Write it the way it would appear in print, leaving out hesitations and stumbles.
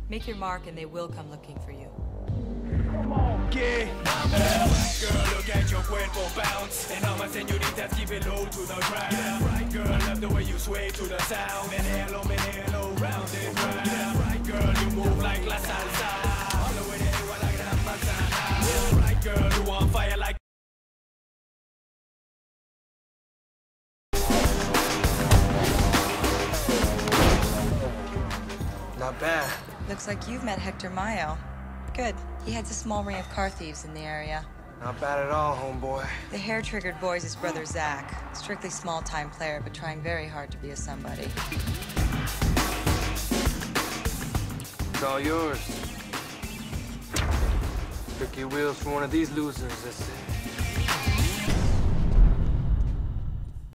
Make your mark and they will come looking for you. Okay. Girl, look at your cuerpo bounce. And all my senoritas keep it low to the ground. Right, girl, love the way you sway to the sound. Menelo, round and round. Right, girl, you move like la salsa. All the way there, what I got manzana. Right, girl, you on fire like. Not bad. Looks like you've met Hector Mayo. Good. He heads a small ring of car thieves in the area. Not bad at all, homeboy. The hair-triggered boy's his brother Zach. Strictly small-time player, but trying very hard to be a somebody. It's all yours. Tricky wheels for one of these losers, that's it.